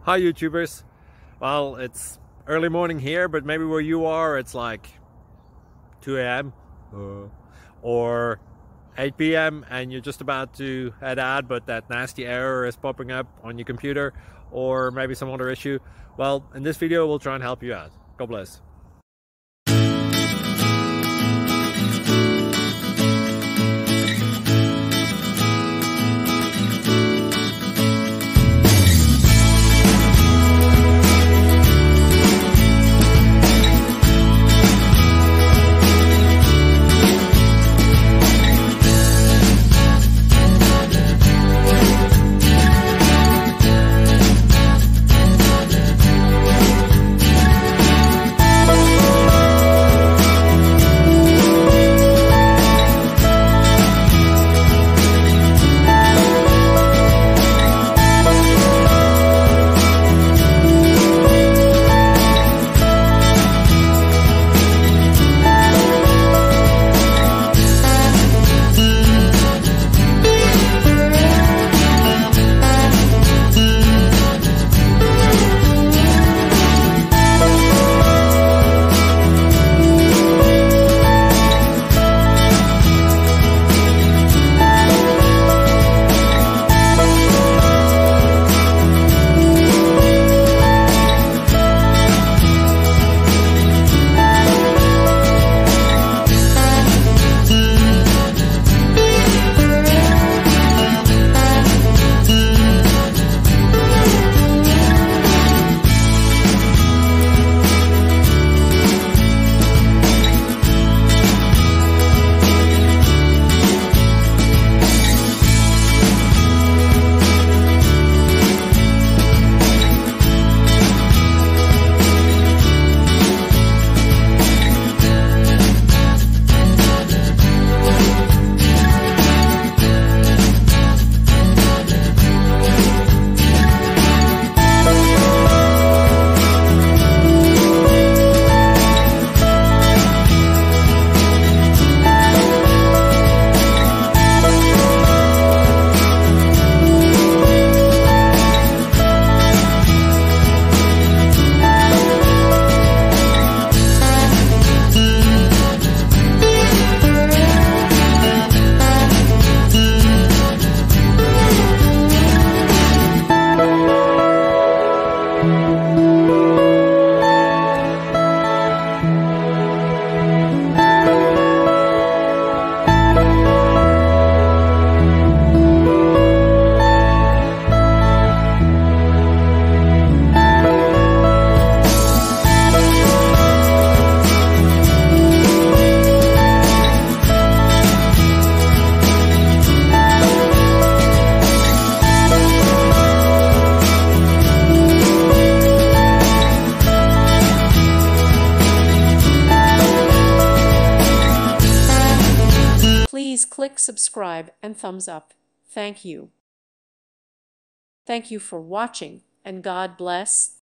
Hi YouTubers. Well, it's early morning here, but maybe where you are it's like 2 a.m. or 8 p.m. and you're just about to head out, but that nasty error is popping up on your computer, or maybe some other issue. Well, in this video we'll try and help you out. God bless. Please click subscribe and thumbs up. Thank you. Thank you for watching, and God bless.